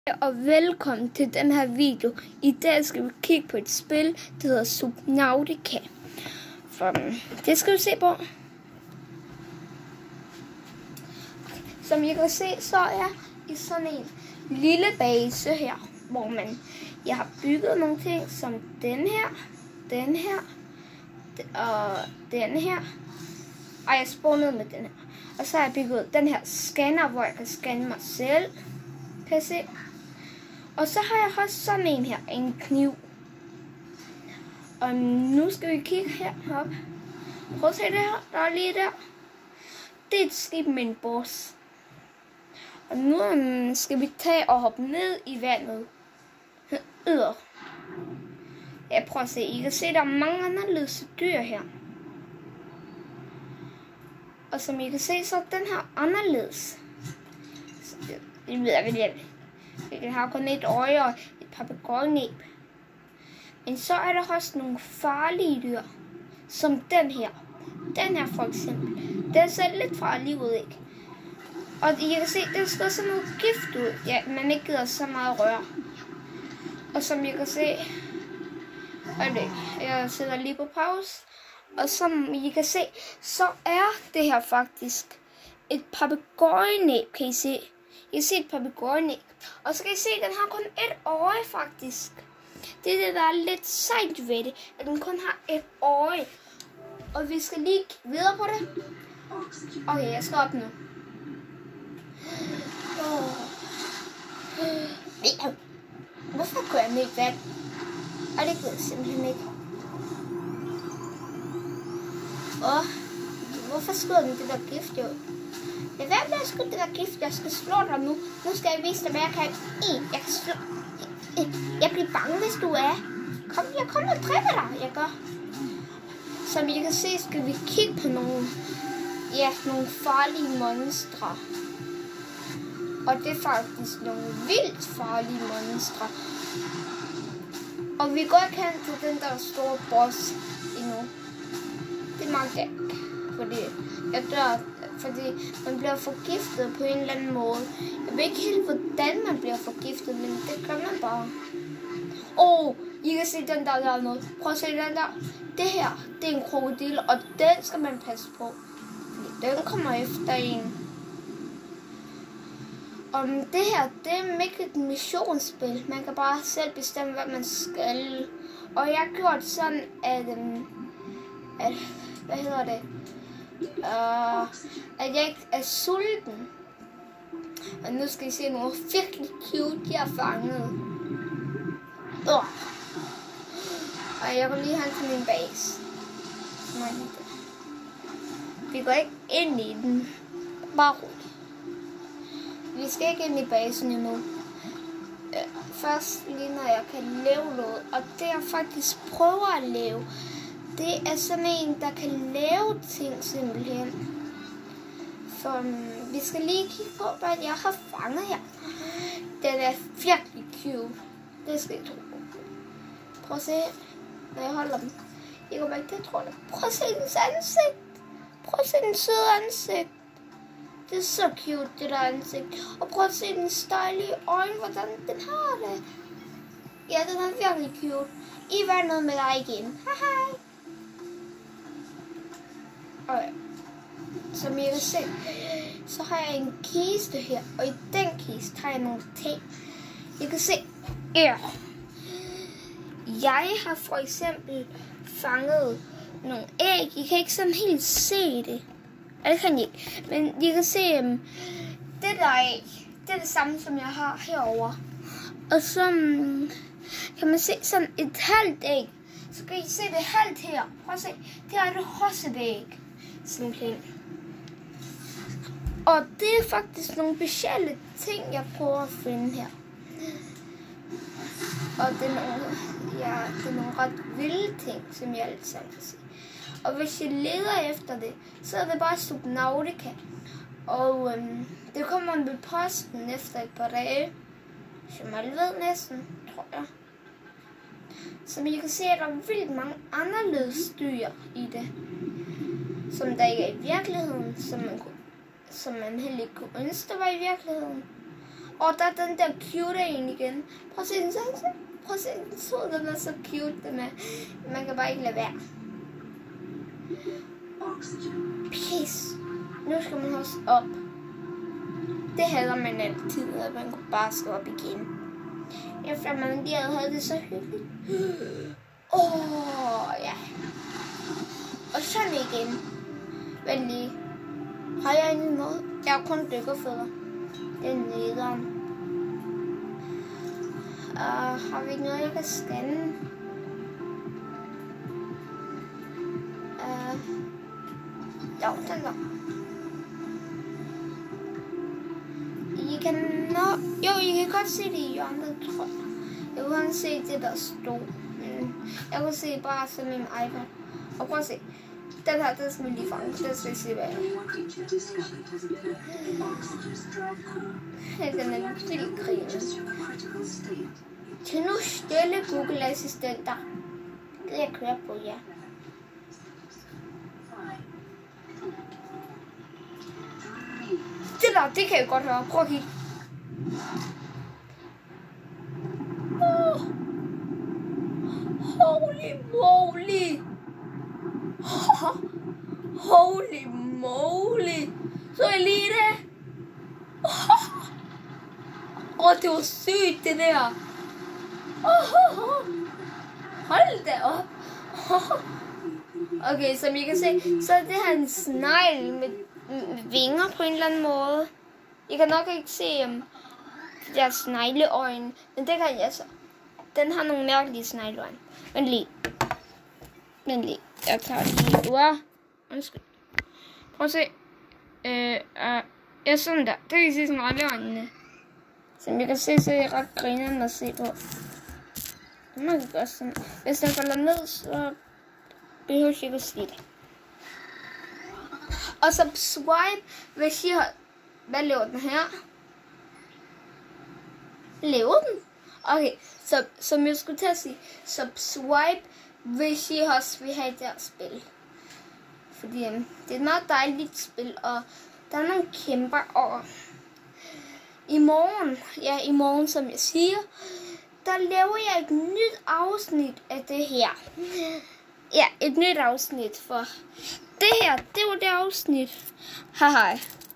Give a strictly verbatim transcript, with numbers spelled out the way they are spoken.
Og velkommen til den her video. I dag skal vi kigge på et spil, der hedder Subnautica. For det skal vi se på. Som I kan se, så er jeg i sådan en lille base her, hvor man, jeg har bygget nogle ting som den her, den her, og den her. Og jeg spawnede med den her. Og så har jeg bygget den her scanner, hvor jeg kan scanne mig selv. Kan I se? Og så har jeg også sådan en her, en kniv. Og nu skal vi kigge herop. Prøv at se det her, der er lige der. Det er et skib med en boss. Og nu skal vi tage og hoppe ned i vandet. Yder. Jeg prøver at se, I kan se, der er mange anderledes dyr her. Og som I kan se, så er den her anderledes. Det ved jeg, hvad det er. Den har kun et øje og et papegøjenæb. Men så er der også nogle farlige dyr, som den her. Den her for eksempel. Den ser lidt farlig ud, ikke? Og I kan se, den skal sådan noget gift ud. Ja, man ikke gider så meget røre. Og som I kan se, jeg sætter lige på pause. Og som I kan se, så er det her faktisk et papegøjenæb, kan I se. I kan se et papegøjenæb. Og så kan I se, at den har kun et øje faktisk. Det er det, der er lidt sejt ved det, at den kun har et øje. Og vi skal lige kigge videre på det. Okay, jeg skal op nu. Hvorfor kører jeg med et vand? Og det ved jeg simpelthen ikke. Åh, hvorfor skyder den det der gift jo? Det er hvad med at skyde det der gift? Jeg skal slå dig nu. Nu skal jeg vise dig, hvad jeg kan. Jeg kan slå. Jeg bliver bange, hvis du er. Kom, jeg kommer og dræber dig. Jeg gør. Som I kan se, skal vi kigge på nogle, ja, nogle farlige monstre. Og det er faktisk nogle vildt farlige monstre. Og vi går ikke hen til den der store boss endnu. Det magter jeg ikke. Fordi jeg dør. Fordi man bliver forgiftet på en eller anden måde. Jeg ved ikke helt, hvordan man bliver forgiftet, men det gør man bare. Åh, oh, I kan se den der der noget. Prøv at se den der. Det her, det er en krokodil, og den skal man passe på. Fordi den kommer efter en. Og det her, det er ikke et missionsspil. Man kan bare selv bestemme, hvad man skal. Og jeg har gjort sådan, at, at hvad hedder det? Uh, at jeg ikke er sulten. Og nu skal I se nogle virkelig cute, jeg har fanget. Uh. Og jeg går lige hen til min base. Vi går ikke ind i den. Bare roligt. Vi skal ikke ind i basen endnu. Først lige når jeg kan lave noget. Og det jeg faktisk prøver at lave, det er sådan en, der kan lave ting simpelthen. For um, vi skal lige kigge på, hvad jeg har fanget her. Den er virkelig cute. Det skal jeg tro på. Prøv at se, når jeg holder den. Jeg går ikke til at tro det. Prøv at se dens ansigt. Prøv at se den søde ansigt. Det er så cute, det der ansigt. Og prøv at se den dejlige øjne, hvordan den har det. Ja, den er virkelig cute. I var noget med dig igen. Hej. Okay. Som I kan se, så har jeg en kiste her, og i den kiste har jeg nogle ting. I kan se, ja. Jeg har for eksempel fanget nogle æg. I kan ikke sådan helt se det. Ja, det kan I ikke. Men I kan se, um, det der æg, det er det samme, som jeg har herover. Og så um, kan man se sådan et halvt æg. Så kan I se det halvt her. Prøv at se, det er et hossevæg. Simpelthen. Og det er faktisk nogle specielle ting, jeg prøver at finde her. Og det er nogle, ja, det er nogle ret vilde ting, som jeg altid kan se. Og hvis jeg leder efter det, så er det bare Subnautica. Og øhm, det kommer med posten efter et par dage. Som alle ved næsten, tror jeg. Som I kan se, er der vildt mange anderledes dyr i det. Som der ikke er i virkeligheden, som man, kunne, som man heller ikke kunne ønske, der var i virkeligheden. Og der er den der cute en igen. Prøv at se den så. Prøv at se den så. Den er så cute, den er. Man kan bare ikke lade være. Pis. Nu skal man også op. Det hader man altid, at man kunne bare stå op igen. Efter man lige havde det så hyggeligt. Åh, oh, ja. Og sådan igen. Vent lige. Har jeg egentlig noget? Jeg har kun dykkerfødder. Det er nederen. Uh, har vi ikke noget, jeg kan scanne? Uh, jo, den der. I kan nå... Jo, I kan godt se det i hjørnet, tror jeg. Jeg kunne godt se det, der stod. Men jeg kunne se bare som min iPad. Og prøv at se. Den her, den skal vi lige fange. Den skal vi se, hvad jeg er. Den er vildt grine. Til nu stille Google-assistenter. Det jeg kører på, ja. Det der, det kan jeg godt høre. Prøv at kigge. Oh. Holy moly. Holy moly. Så jeg lige det. Åh, oh, det var sygt det der. Hold da op. Okay, som I kan se, så er det her en snegl med vinger på en eller anden måde. I kan nok ikke se um, de der snegleøjne, men det kan jeg så. Den har nogle mærkelige snegleøjne. Men lige. Men lige. Jeg tager lige ud. Undskyld. Prøv at se. Øh, uh, ja, sådan der. Det kan I se snegleøjnene. Som jeg kan se, så er jeg ret grinerende at se på. Det må jeg gøre sådan. Hvis den falder ned, så behøver jeg ikke at sige det. Og subscribe, hvis I har... Hvad laver den her? Laver den? Okay, så som jeg skulle til at sige, subscribe, hvis I også vil have det her spil. Fordi um, det er et meget dejligt spil, og der er nogle kæmper, og i morgen, ja i morgen som jeg siger, der laver jeg et nyt afsnit af det her. Ja, et nyt afsnit, for det her, det var det afsnit. Hej hej.